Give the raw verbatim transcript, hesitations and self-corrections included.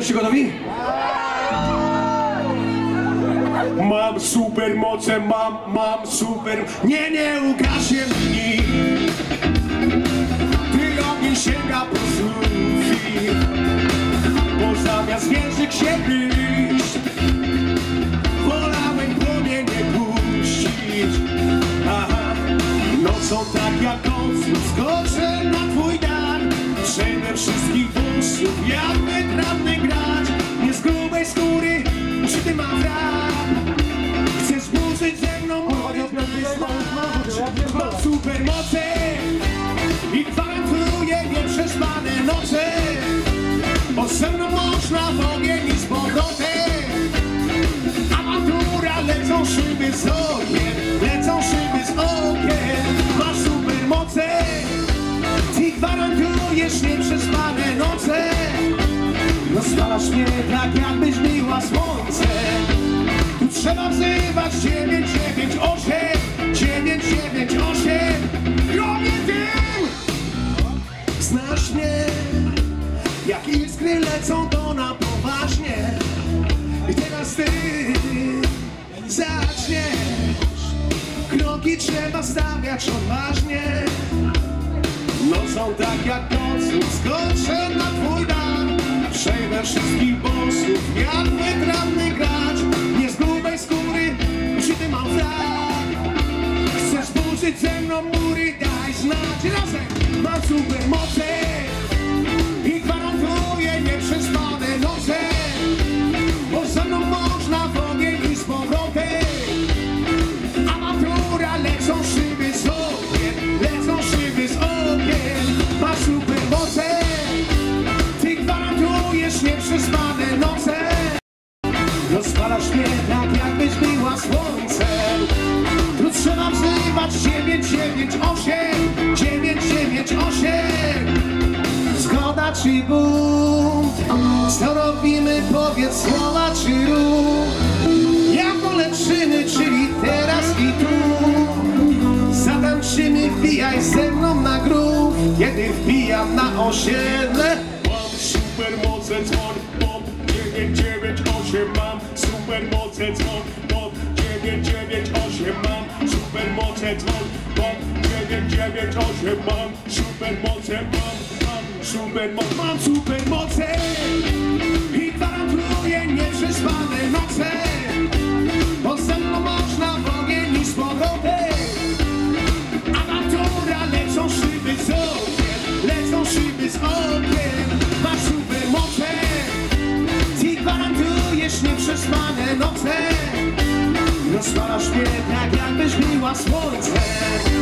Jesteście gotowi? Mam super moce, mam, mam super... Nie, nie ugaśnie mi. Ty ogień sięga po sufit, bo zamiast wierzyk się gryźć, wolałem płomienie puścić. Aha, nocą tak jak nocą skoczę na twój dach, przejdę wszystkich włosów, jakby trawny grać. Nie z grubej skóry, czy ty mam rap? Chcesz burzyć ze mną, mogę znać. Mam supermoce i gwarantuję nieprzespane noce, bo ze mną można w ogień i z powrotem. Awantura, lecą szyby z okien, lecą szyby z okien. Masz supermoce i gwarantujesz nieprzespane noce. Rozwalasz mnie tak jakbyś biła słońce. Tu trzeba wzywać dziewięć dziewięć osiem, dziewięć dziewięć osiem. Robię tym! Znasz mnie, jak iskry lecą to na poważnie. I teraz ty zaczniesz. Kroki trzeba stawiać odważnie. Nocą tak jak nocą skoczę na twój dach, przejdę wszystkich bossów, jakby trawny gracz. Nie z grubej skóry, czy ty mam flag? Chcesz burzyć ze mną mury, daj znać. Razem mam supermoce i gwarantuję nieprzespane noce, bo ze mną można w ogień i z powrotem. Awantura, lecą szyby z okien, lecą szyby z okien. Masz supermoce, ty gwarantujesz nieprzespane noce. Rozpalasz mnie tak jakbyś była słońcem. Tu trzeba wzywać dziewięć dziewięć osiem, dziewięć dziewięć osiem. Zgoda czy bunt? Co robimy? Powiedz słowa czy ruch? Jak poleczymy, czyli teraz i tu. Zatańczymy, wbijaj ze mną na grób, kiedy wbijam na osiedle. Mam supermoce, dzwoń pod dziewięć dziewięć osiem. Mam supermoce, dzwoń pod dziewięć dziewięć osiem. Mam supermoce, dzwoń pod dziewięć dziewięć osiem. Mam supermoce, mam, mam supermoce, mam supermoce i gwarantuję nieprzespane noce, bo ze mną można w ogień i z powrotem. Awantura, lecą szyby z okien, lecą szyby z okien. Masz supermoce i gwarantujesz nieprzespane noce. Rozpalasz mnie tak jakbyś biła słońce.